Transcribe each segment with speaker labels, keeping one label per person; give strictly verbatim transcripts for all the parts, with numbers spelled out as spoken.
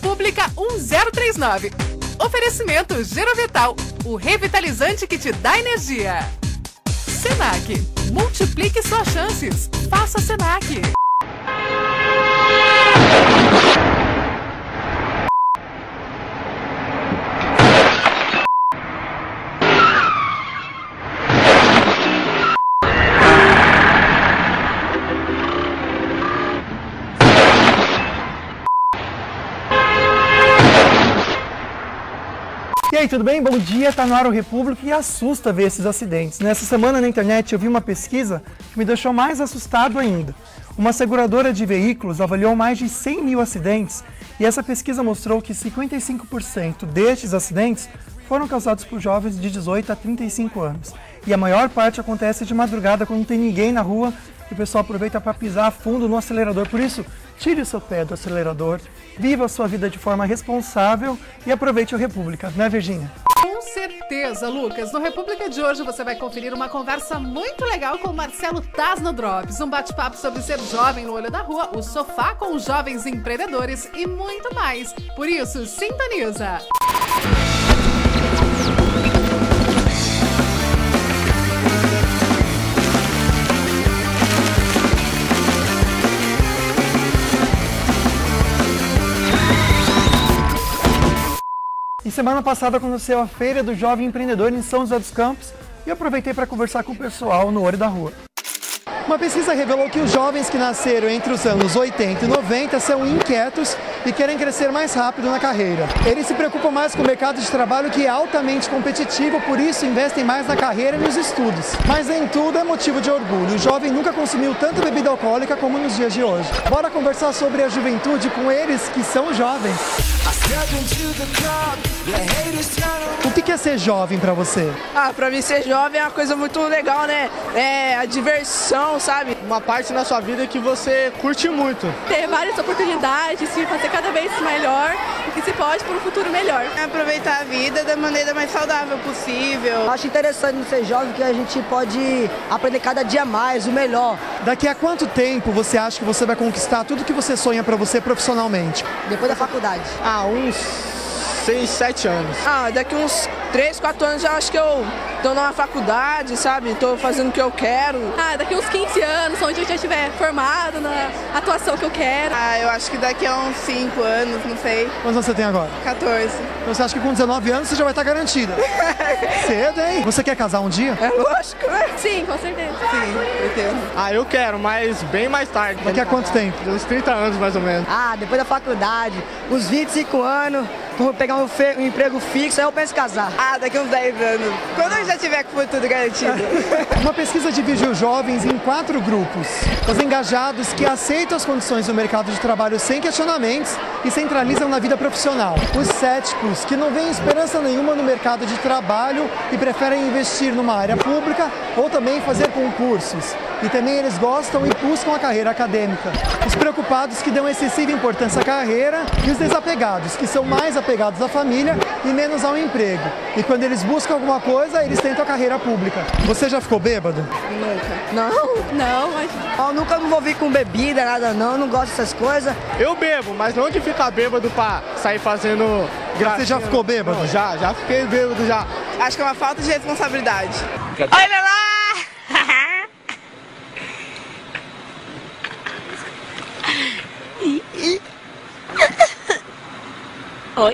Speaker 1: República um zero três nove. Oferecimento Gerovital, o revitalizante que te dá energia. Senac, multiplique suas chances. Faça Senac.
Speaker 2: E aí, tudo bem? Bom dia, tá no ar o República e assusta ver esses acidentes. Nessa semana na internet eu vi uma pesquisa que me deixou mais assustado ainda. Uma seguradora de veículos avaliou mais de cem mil acidentes e essa pesquisa mostrou que cinquenta e cinco por cento destes acidentes foram causados por jovens de dezoito a trinta e cinco anos. E a maior parte acontece de madrugada quando não tem ninguém na rua e o pessoal aproveita para pisar a fundo no acelerador. Por isso, tire o seu pé do acelerador, viva a sua vida de forma responsável e aproveite o República, né, Virgínia?
Speaker 1: Com certeza, Lucas. No República de hoje você vai conferir uma conversa muito legal com o Marcelo Taz no Drops, um bate-papo sobre ser jovem no olho da rua, o sofá com os jovens empreendedores e muito mais. Por isso, sintoniza!
Speaker 2: E semana passada aconteceu a Feira do Jovem Empreendedor em São José dos Campos e eu aproveitei para conversar com o pessoal no olho da rua. Uma pesquisa revelou que os jovens que nasceram entre os anos oitenta e noventa são inquietos e querem crescer mais rápido na carreira. Eles se preocupam mais com o mercado de trabalho, que é altamente competitivo, por isso investem mais na carreira e nos estudos. Mas nem tudo é motivo de orgulho. O jovem nunca consumiu tanta bebida alcoólica como nos dias de hoje. Bora conversar sobre a juventude com eles que são jovens. O que é ser jovem pra você?
Speaker 3: Ah, pra mim ser jovem é uma coisa muito legal, né? É a diversão, sabe?
Speaker 4: Uma parte na sua vida que você curte muito.
Speaker 5: Ter várias oportunidades, se fazer cada vez melhor e que se pode para um futuro melhor.
Speaker 6: Aproveitar a vida da maneira mais saudável possível.
Speaker 7: Acho interessante ser jovem que a gente pode aprender cada dia mais, o melhor.
Speaker 2: Daqui a quanto tempo você acha que você vai conquistar tudo que você sonha pra você profissionalmente?
Speaker 7: Depois da faculdade.
Speaker 4: Ah, uns seis, sete anos.
Speaker 3: Ah, daqui uns três, quatro anos eu acho que eu tô numa faculdade, sabe? Tô fazendo o que eu quero.
Speaker 5: Ah, daqui uns quinze anos, onde eu já estiver formado na atuação que eu quero.
Speaker 6: Ah, eu acho que daqui a uns cinco anos, não sei.
Speaker 2: Quantos anos você tem agora?
Speaker 6: quatorze.
Speaker 2: Então você acha que com dezenove anos você já vai estar garantida? Cedo, hein? Você quer casar um dia?
Speaker 3: É lógico, né?
Speaker 5: Sim, com certeza.
Speaker 6: Sim, pretendo.
Speaker 4: Ah, eu quero, mas bem mais tarde.
Speaker 2: Daqui a quanto tempo?
Speaker 4: Uns trinta anos, mais ou menos.
Speaker 7: Ah, depois da faculdade, uns vinte e cinco anos, vou pegar um, fe... um emprego fixo, aí eu penso em casar.
Speaker 6: Ah, daqui uns dez anos. Quando eu já tiver com tudo garantido.
Speaker 2: Uma pesquisa dividiu jovens em quatro grupos. Os engajados, que aceitam as condições do mercado de trabalho sem questionamentos e centralizam na vida profissional. Os céticos, que não veem esperança nenhuma no mercado de trabalho e preferem investir numa área pública ou também fazer concursos. E também eles gostam e buscam a carreira acadêmica. Os preocupados, que dão excessiva importância à carreira, e os desapegados, que são mais apegados à família e menos ao emprego. E quando eles buscam alguma coisa, eles tentam a carreira pública. Você já ficou bêbado?
Speaker 3: Nunca. Não?
Speaker 5: Não, mas...
Speaker 7: Eu nunca me envolvi com bebida, nada não, não gosto dessas coisas.
Speaker 4: Eu bebo, mas não de ficar bêbado pra sair fazendo graça.
Speaker 2: Você já ficou bêbado?
Speaker 4: Não, já, já fiquei bêbado já.
Speaker 6: Acho que é uma falta de responsabilidade.
Speaker 3: Olha lá! Oi.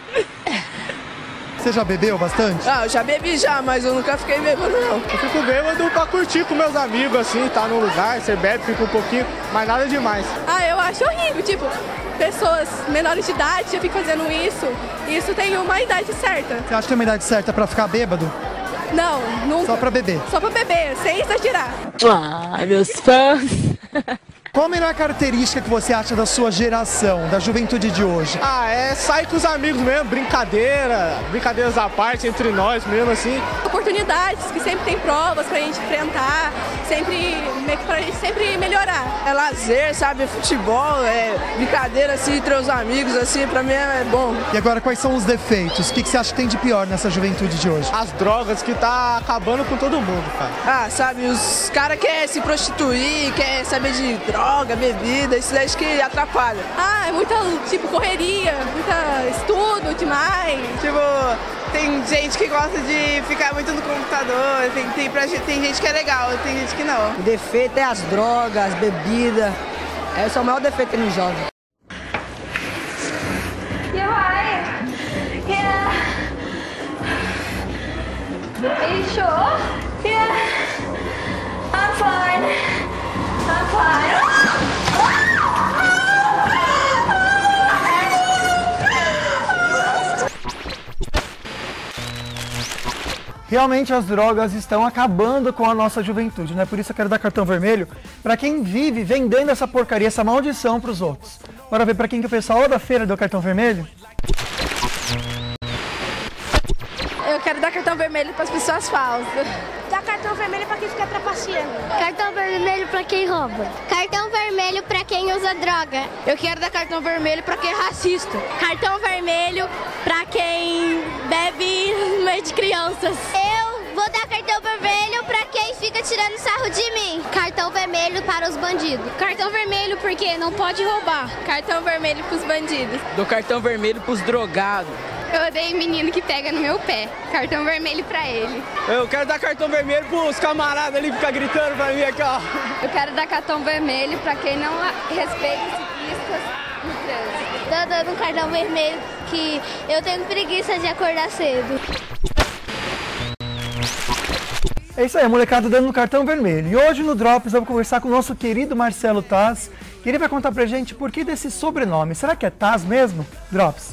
Speaker 2: Você já bebeu bastante?
Speaker 3: Ah, eu já bebi já, mas eu nunca fiquei bêbado, não.
Speaker 4: Eu fico bêbado pra curtir com meus amigos, assim, tá num lugar, você bebe, fica um pouquinho, mas nada demais.
Speaker 5: Ah, eu acho horrível, tipo, pessoas menores de idade já ficam fazendo isso. Isso tem uma idade certa.
Speaker 2: Você acha que tem uma idade certa pra ficar bêbado?
Speaker 5: Não, nunca.
Speaker 2: Só pra beber?
Speaker 5: Só pra beber, sem exagerar.
Speaker 3: Ah, meus fãs.
Speaker 2: Qual a melhor característica que você acha da sua geração, da juventude de hoje?
Speaker 4: Ah, é sair com os amigos mesmo, brincadeira, brincadeiras à parte entre nós mesmo, assim.
Speaker 5: Oportunidades, que sempre tem provas pra gente enfrentar, sempre, pra gente sempre melhorar.
Speaker 3: É lazer, sabe? Futebol, é brincadeira assim entre os amigos, assim, pra mim é bom.
Speaker 2: E agora, quais são os defeitos? O que você acha que tem de pior nessa juventude de hoje?
Speaker 4: As drogas que tá acabando com todo mundo, cara.
Speaker 3: Ah, sabe, os caras querem se prostituir, querem saber de droga. droga, bebida, isso daí acho que atrapalha.
Speaker 5: Ah, é muita, tipo, correria, muita estudo demais.
Speaker 6: Tipo, tem gente que gosta de ficar muito no computador, tem, tem, pra, tem gente que é legal, tem gente que não.
Speaker 7: O defeito é as drogas, as bebidas. Esse é o maior defeito no jovem.
Speaker 8: Are you sure? Yeah. I'm fine. I'm fine.
Speaker 2: Realmente as drogas estão acabando com a nossa juventude, né? Por isso eu quero dar cartão vermelho para quem vive vendendo essa porcaria, essa maldição para os outros. Bora ver para quem que o pessoal da feira deu cartão vermelho?
Speaker 5: Eu quero dar cartão vermelho para as pessoas falsas.
Speaker 9: Dá cartão vermelho para quem fica trapaceando.
Speaker 8: Cartão vermelho para quem rouba. Cartão vermelho para quem usa droga.
Speaker 5: Eu quero dar cartão vermelho para quem é racista.
Speaker 9: Cartão vermelho para quem bebe no meio de crianças.
Speaker 8: Eu vou dar cartão vermelho para quem fica tirando sarro de mim. Cartão vermelho para os bandidos.
Speaker 9: Cartão vermelho porque não pode roubar.
Speaker 5: Cartão vermelho para os bandidos.
Speaker 3: Dou cartão vermelho pros drogados.
Speaker 5: Eu odeio menino que pega no meu pé. Cartão vermelho pra ele.
Speaker 4: Eu quero dar cartão vermelho pros camaradas ali que ficam gritando pra mim aqui, ó.
Speaker 5: Eu quero dar cartão vermelho pra quem não respeita os ciclistas no trânsito.
Speaker 8: Tô dando um cartão vermelho que eu tenho preguiça de acordar cedo.
Speaker 2: É isso aí, a molecada dando um cartão vermelho. E hoje no Drops eu vou conversar com o nosso querido Marcelo Taz. E ele vai contar pra gente por que desse sobrenome. Será que é Taz mesmo? Drops.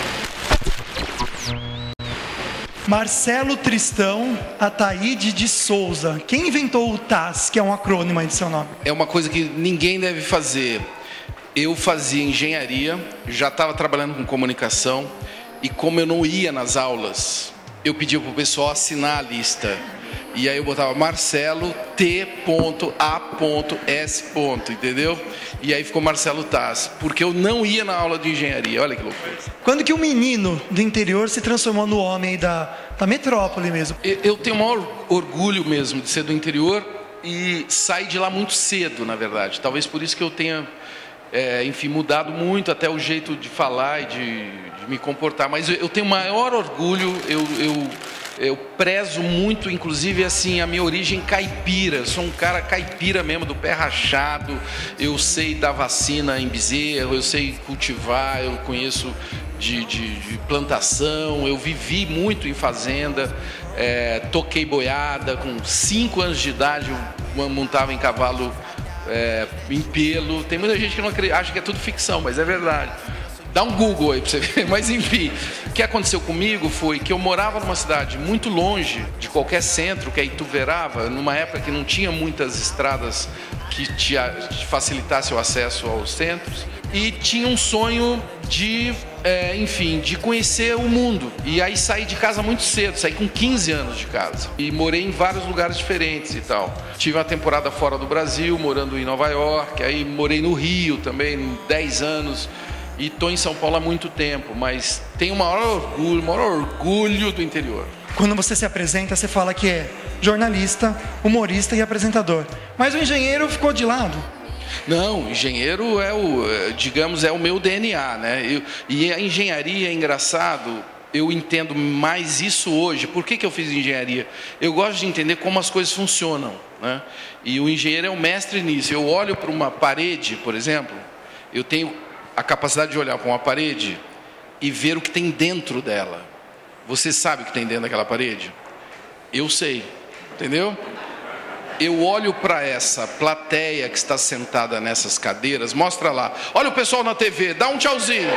Speaker 2: Marcelo Tristão Ataíde de Souza. Quem inventou o Taz, que é um acrônimo aí de seu nome?
Speaker 10: É uma coisa que ninguém deve fazer. Eu fazia engenharia, já estava trabalhando com comunicação, e como eu não ia nas aulas, eu pedia para o pessoal assinar a lista. E aí eu botava Marcelo T A S, entendeu? E aí ficou Marcelo Taz, porque eu não ia na aula de engenharia. Olha que loucura.
Speaker 2: Quando que um menino do interior se transformou no homem da, da metrópole mesmo?
Speaker 10: Eu, eu tenho o maior orgulho mesmo de ser do interior e sair de lá muito cedo, na verdade. Talvez por isso que eu tenha, é, enfim, mudado muito até o jeito de falar e de, de me comportar. Mas eu, eu tenho o maior orgulho, eu... eu Eu prezo muito, inclusive, assim, a minha origem caipira. Sou um cara caipira mesmo, do pé rachado. Eu sei dar vacina em bezerro, eu sei cultivar, eu conheço de, de, de plantação. Eu vivi muito em fazenda, é, toquei boiada. Com cinco anos de idade, eu montava em cavalo é, em pelo. Tem muita gente que não acredita, acha que é tudo ficção, mas é verdade. Dá um Google aí pra você ver. Mas enfim, o que aconteceu comigo foi que eu morava numa cidade muito longe de qualquer centro, que é Ituverava, numa época que não tinha muitas estradas que te facilitassem o acesso aos centros, e tinha um sonho de, é, enfim, de conhecer o mundo. E aí saí de casa muito cedo, saí com quinze anos de casa. E morei em vários lugares diferentes e tal. Tive uma temporada fora do Brasil, morando em Nova York, aí morei no Rio também, dez anos. E estou em São Paulo há muito tempo, mas tenho o maior orgulho, o maior orgulho do interior.
Speaker 2: Quando você se apresenta, você fala que é jornalista, humorista e apresentador. Mas o engenheiro ficou de lado.
Speaker 10: Não, engenheiro é o, digamos, é o meu D N A, né? Eu, e a engenharia é engraçado, eu entendo mais isso hoje. Por que que eu fiz engenharia? Eu gosto de entender como as coisas funcionam, né? E o engenheiro é um mestre nisso. Eu olho para uma parede, por exemplo, eu tenho a capacidade de olhar para uma parede e ver o que tem dentro dela. Você sabe o que tem dentro daquela parede? Eu sei, entendeu? Eu olho para essa plateia que está sentada nessas cadeiras, mostra lá. Olha o pessoal na T V, dá um tchauzinho.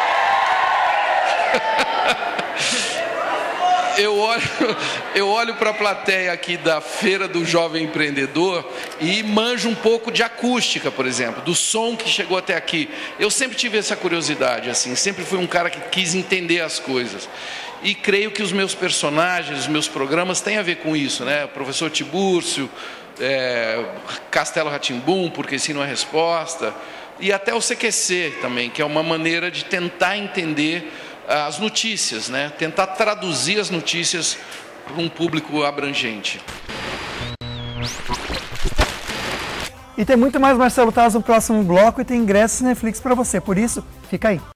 Speaker 10: Eu olho, eu olho para a plateia aqui da Feira do Jovem Empreendedor e manjo um pouco de acústica, por exemplo, do som que chegou até aqui. Eu sempre tive essa curiosidade, assim, sempre fui um cara que quis entender as coisas. E creio que os meus personagens, os meus programas têm a ver com isso, né? O professor Tibúrcio, é, Castelo Rá-Tim-Bum, Porque Sim Não é Resposta, e até o C Q C também, que é uma maneira de tentar entender as notícias, né? Tentar traduzir as notícias para um público abrangente.
Speaker 2: E tem muito mais Marcelo Taz no próximo bloco e tem ingressos Netflix para você, por isso, fica aí.